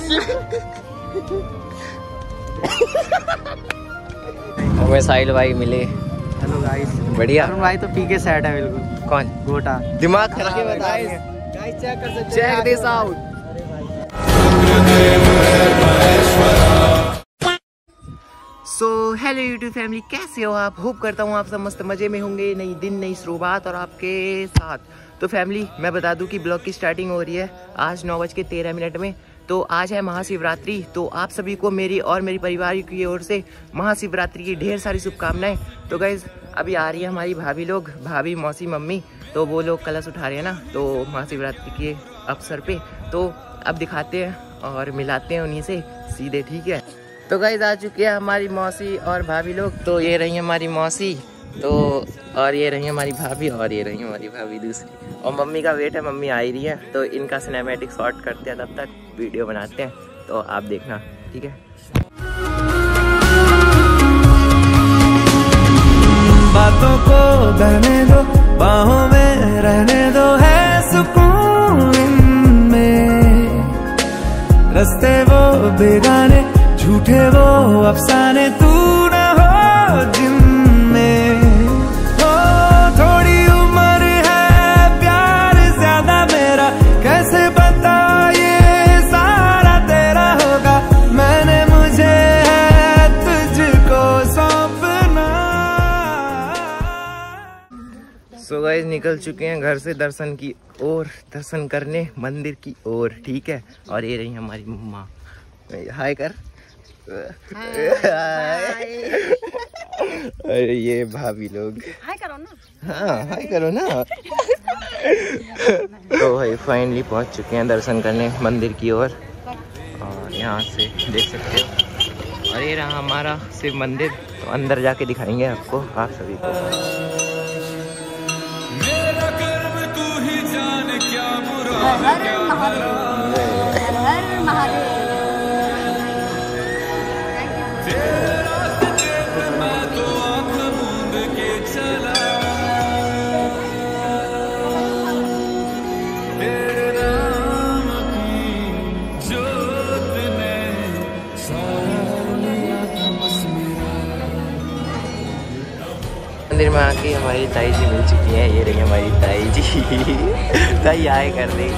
हमें साहिल भाई मिले। Hello guys. बढ़िया। अरुण भाई तो पीके सेट है बिल्कुल। कौन? गोटा। दिमाग खा के बता। गाइस चेक कर सकते check this out. So hello YouTube family, कैसे हो आप? होप करता हूँ आप सब मस्त मजे में होंगे। नई दिन नई शुरुआत और आपके साथ। तो फैमिली मैं बता दूं कि ब्लॉग की स्टार्टिंग हो रही है आज 9:13 में। तो आज है महाशिवरात्रि। तो आप सभी को मेरी और मेरी परिवार की ओर से महाशिवरात्रि की ढेर सारी शुभकामनाएं। तो गाइज अभी आ रही है हमारी भाभी लोग, भाभी मौसी मम्मी। तो वो लोग कलश उठा रहे हैं ना, तो महाशिवरात्रि के अवसर पे। तो अब दिखाते हैं और मिलाते हैं उन्हीं से सीधे, ठीक है। तो गाइज आ चुकी है हमारी मौसी और भाभी लोग। तो ये रही हमारी मौसी, तो और ये रही हमारी भाभी, और ये रही हमारी भाभी दूसरी। और मम्मी का वेट है, मम्मी आ ही रही है। तो इनका सिनेमैटिक शॉट करते हैं, तब तक वीडियो बनाते हैं। तो आप देखना, ठीक है। बातों को बहने दो, बाहों में रहने दो, है सुकून इनमें। रस्ते वो बेगाने, झूठे वो अफसाने, तू न हो जिनमें। हो थोड़ी उम्र है, प्यार ज्यादा मेरा, कैसे बता ये सारा तेरा होगा। मैंने मुझे है तुझको सौंपना। सो गाइस निकल चुके हैं घर से दर्शन की ओर, दर्शन करने मंदिर की ओर, ठीक है। और ये रही हमारी मम्मा। हाय कर। अरे ये भाभी लोग हाय करो ना। हाँ हाय करो ना। तो भाई फाइनली पहुंच चुके हैं दर्शन करने मंदिर की ओर। और यहाँ से देख सकते हो। और ये रहा हमारा शिव मंदिर। तो अंदर जाके दिखाएंगे आपको, आप सभी को। मेरा कर्म तू ही जाने क्या बुरा हर महादेव, हर महादेव। मंदिर में आके हमारी ताई जी मिल चुकी है। ये रही हमारी ताई जी। ताई आए कर दे।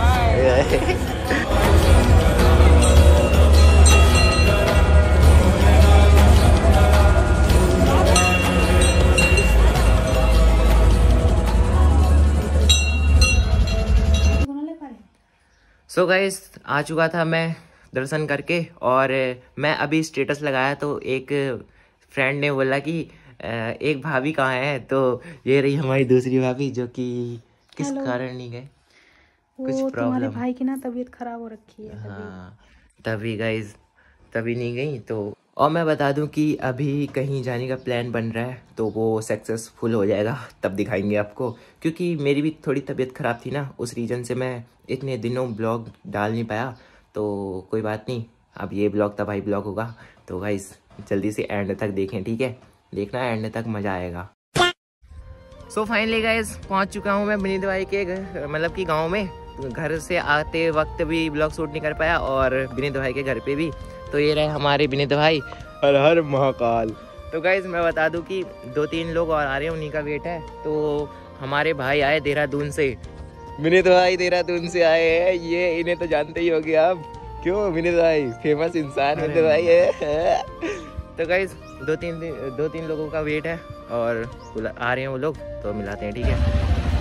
सो गाइस आ चुका था मैं दर्शन करके। और मैं अभी स्टेटस लगाया तो एक फ्रेंड ने बोला कि एक भाभी कहाँ है। तो ये रही हमारी दूसरी भाभी, जो कि किस कारण नहीं गए, कुछ प्रॉब्लम। तुम्हारे भाई की ना तबीयत खराब हो रखी है। हाँ तभी गाइज, तभी नहीं गई। तो और मैं बता दूं कि अभी कहीं जाने का प्लान बन रहा है, तो वो सक्सेसफुल हो जाएगा तब दिखाएंगे आपको। क्योंकि मेरी भी थोड़ी तबीयत ख़राब थी ना, उस रीज़न से मैं इतने दिनों ब्लॉग डाल नहीं पाया। तो कोई बात नहीं, अब ये ब्लॉग तब भाई ब्लॉग होगा। तो गाइज जल्दी से एंड तक देखें, ठीक है। देखना एंड तक, मज़ा आएगा। सो फाइनली गाइज पहुंच चुका हूं मैं विनीत भाई के मतलब कि गांव में। घर से आते वक्त भी ब्लॉग शूट नहीं कर पाया, और विनीत भाई के घर पे भी। तो ये रहे हमारे विनीत भाई। हर हर महाकाल। तो गाइज मैं बता दूं कि 2-3 लोग और आ रहे हैं, उन्हीं का वेट है। तो हमारे भाई आए देहरादून से। विनीत भाई देहरादून से आए हैं। ये इन्हें तो जानते ही होगे आप, क्यों विनीत भाई फेमस इंसान विनीत भाई है। तो गाइज 2-3 लोगों का वेट है और आ रहे हैं वो लोग। तो मिलाते हैं, ठीक है।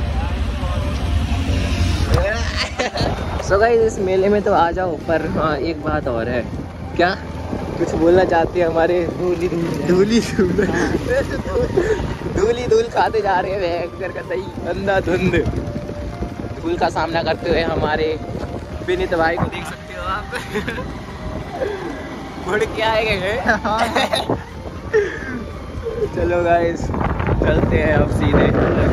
सो गाइस इस मेले में तो आ जाओ, पर हाँ एक बात और है। क्या कुछ बोलना चाहते हैं हमारे धूली धूल खाते जा रहे हैं का सही अंधाधुंध धूल का सामना करते हुए हमारे विनीत भाई को देख सकते हो आप। मुड़ के आएंगे। चलो गाइस चलते हैं अब सीधे।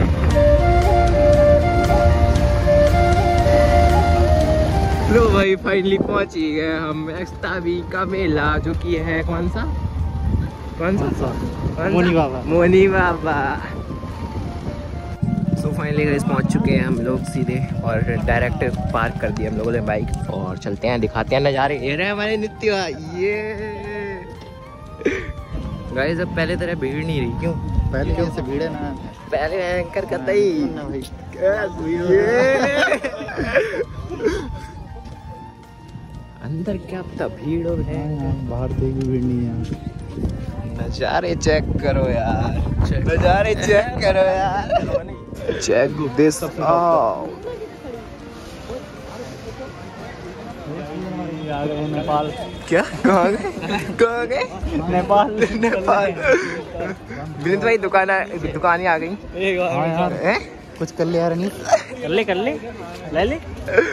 लो भाई फाइनली पहुंच ही गए हम एक्सताबी का मेला, जो कि है कौन सा मोनी बाबा। मोनी बाबा। सो तो फाइनली गाइस पहुंच चुके हैं हम लोग सीधे और डायरेक्ट पार्क कर दिया हम लोगों ने बाइक और चलते हैं, दिखाते हैं नज़ारे। ये रहे हमारे नित्य। ये गाइस अब पहले तरह भीड़ नहीं रही। क्यों? पहले कैसे भीड़ है ना, पहले एंकर करता ही ना भाई। अंदर क्या पता भीड़ हो है, बाहर से भी भीड़ नहीं है। नज़ारे चेक करो यार, नज़ारे चेक करो यार, चेक दिस आउट। नेपाल। क्या? कहाँ गए? कहाँ गए? नेपाल। नेपाल। विनीत भाई दुकानें आ गई। हाँ यार, कुछ कर ले यार। नहीं कर ले ले ले।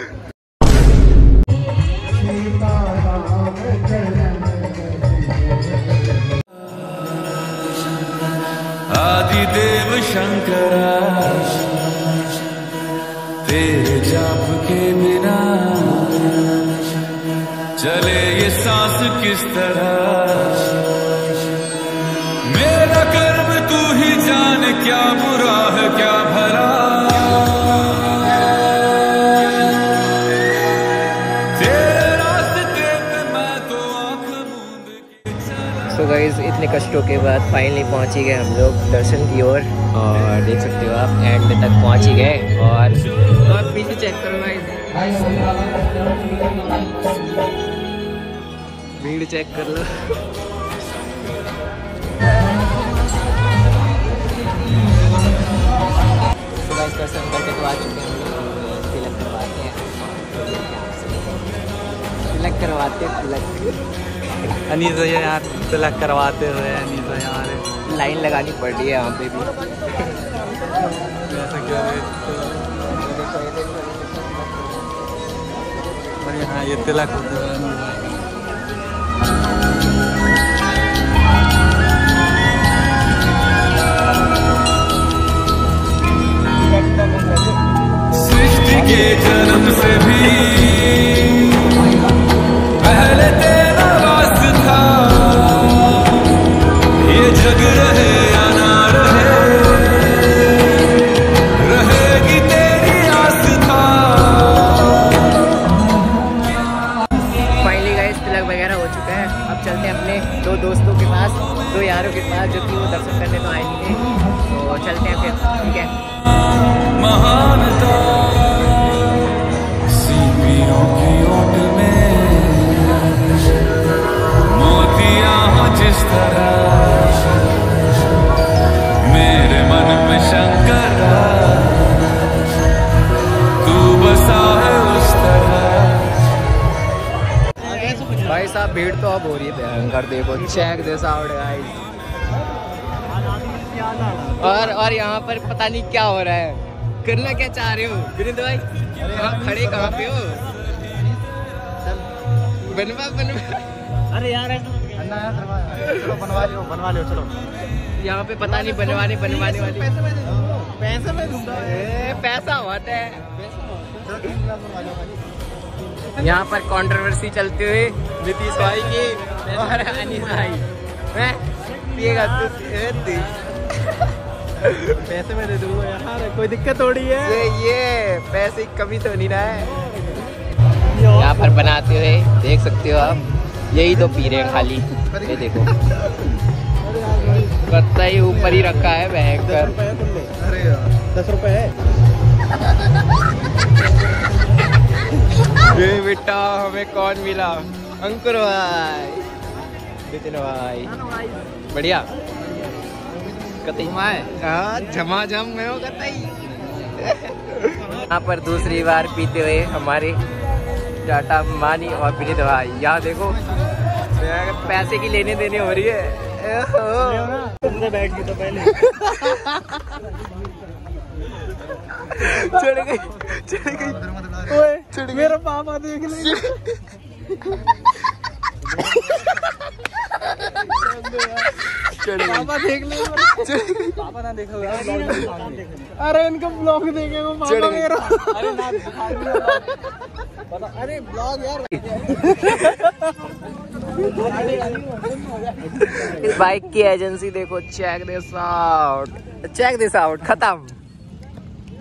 आदिदेव शंकरा, तेरे जाप के बिना चले ये सांस किस तरह। मेरा कर्म तू ही जाने, क्या बुरा है क्या भला। तेरे रास्ते पे मैं तो आँख मूंद के चला। सो गाइस इतने कष्टों के बाद फाइनली पहुंच ही गए हम लोग दर्शन की ओर और देख सकते हो आप एंड तक पहुंच ही गए। और पीछे चेक करो गाइस, भीड़ चेक कर लो। तो गाइस दर्शन करके तो आ चुके हैं, तिलक करवाते हैं, तिलक करवाते हैं, तिलक। अनीसा यार तिलक करवाते हुए अनीसा यार लाइन लगानी पड़ रही है यहाँ पे भी। हाँ ये तिलक होते हैं। सृष्टि के जन्म से भी पहले तेरा वास था। ये जग रहे या ना रहे, रहेगी तेरी आस्था। फाइनली गाइस तिलक वगैरह हो चुका है। अब चलते हैं अपने दो दोस्तों के पास, दो यारों के पास जो कि वो दर्शन करने तो आए नहीं थे। तो चलते हैं फिर, ठीक है। महानता सीपियों की ओट में मोतियां जिस तरह, मेरे मन में शंकर तू बसा है उस तरह। भाई साहब भीड़ तो अब हो रही है भयंकर, देखो चेक दिस आउट गाइस। और यहाँ पर पता नहीं क्या हो रहा है, करना क्या चाह रहे हो विनीत भाई? खड़े कहाँ पे हो? बनवा। अरे यार चलो बनवा लो चलो। यहाँ पे पता नहीं बनवाने वाली पैसे में पैसा होता है। यहाँ पर कंट्रोवर्सी चलते हुए नीतीश भाई की और अनीस भाई पिएगा तू पैसे में दे दूंगा यार, कोई दिक्कत थोड़ी है। ये पैसे की कमी तो नहीं रहा है। यहाँ पर बनाते हुए देख सकते हो आप, यही तो पी रहे हैं खाली। ये देखो पत्ता ही ऊपर ही रखा है भयंकर। अरे 10 रुपए है। ये बेटा हमें कौन मिला? अंकुर भाई, नितिन भाई, बढ़िया झमाझम में हो कतई। यहाँ पर दूसरी बार पीते हुए हमारे टाटा मानी और विनीत भाई। यहाँ देखो पैसे की लेने देने हो रही है। बैठ गई तो पहले चढ़ गई मेरा पापा देख ले। पापा देख ले, पापा ना देखो यार। अरे इनका ब्लॉग देखेगा पापा मेरा। अरे ना पता, अरे ब्लॉग यार। इस बाइक की एजेंसी देखो, check this out, check this out, खत्म।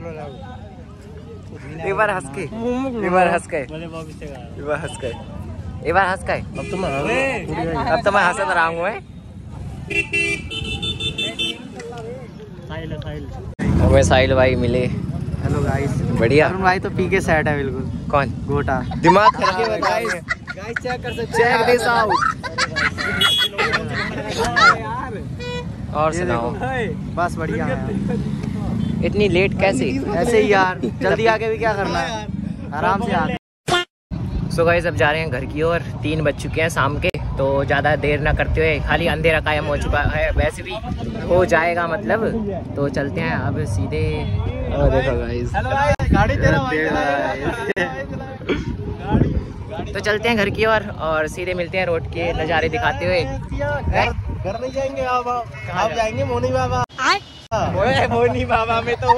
एक बार हंस के, एक बार हंस के, एक बार हंस के, एक बार हंस के। अब तो मैं हंसत रहा हूँ। हमें साहिल भाई मिले। Hello guys. बढ़िया। अरुण भाई तो पी के सेट है बिल्कुल। कौन? गोटा। दिमाग खराब है गाइस। गाइस चेक कर सकते चेक दिस आउट। और सुनाओ। बस बढ़िया है। इतनी लेट कैसे? ऐसे ही यार, जल्दी आके भी क्या करना है, आराम से आ। सो गाइस अब जा रहे हैं घर की ओर। 3 बज चुके हैं शाम के, तो ज़्यादा देर ना करते हुए, खाली अंधेरा कायम हो चुका है, वैसे भी हो जाएगा मतलब, तो चलते हैं अब सीधे। देखो गाइस, गाड़ी तेरा तो चलते हैं घर की ओर और सीधे मिलते हैं रोड के नज़ारे दिखाते हुए। घर नहीं जाएंगे आप जाएंगे मोनी बाबा। मोनी बाबा में तो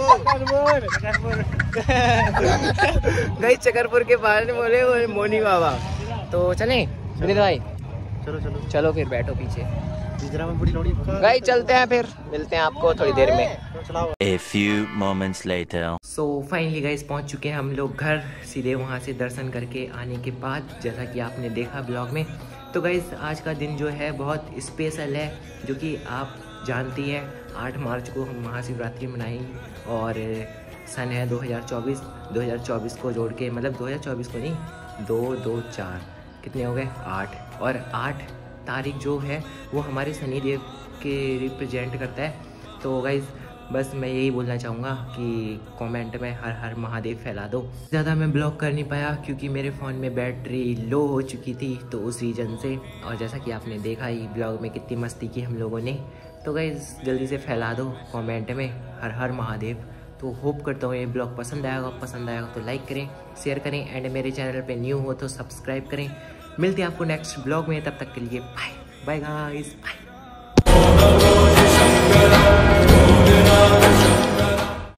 गई चकरपुर के पास बोले वो मोनी बाबा। तो चलें विनीत भाई? चलो चलो चलो फिर बैठो पीछे। में गाइस चलते हैं, फिर मिलते हैं आपको थोड़ी देर में। A few moments later. So finally guys पहुंच चुके हैं हम लोग घर। सीधे वहां से दर्शन करके आने के बाद, जैसा कि आपने देखा ब्लॉग में, तो गाइस आज का दिन जो है बहुत स्पेशल है, जो कि आप जानती है 8 मार्च को हम महाशिवरात्रि मनाएंगे और सन है 2024। 2024 को जोड़ के, मतलब 2024 को नहीं, 2 2 4 कितने हो गए? 8। और 8 तारीख जो है वो हमारे शनिदेव के रिप्रेजेंट करता है। तो गाइस बस मैं यही बोलना चाहूँगा कि कमेंट में हर हर महादेव फैला दो। ज़्यादा मैं ब्लॉग कर नहीं पाया क्योंकि मेरे फ़ोन में बैटरी लो हो चुकी थी, तो उस रीज़न से। और जैसा कि आपने देखा ही ब्लॉग में कितनी मस्ती की हम लोगों ने। तो गाइस जल्दी से फैला दो कमेंट में हर हर महादेव। तो होप करता हूँ ये ब्लॉग पसंद आएगा तो लाइक करें, शेयर करें, एंड मेरे चैनल पे न्यू हो तो सब्सक्राइब करें। मिलते हैं आपको नेक्स्ट ब्लॉग में, तब तक के लिए बाय बाय गाइस, बाय।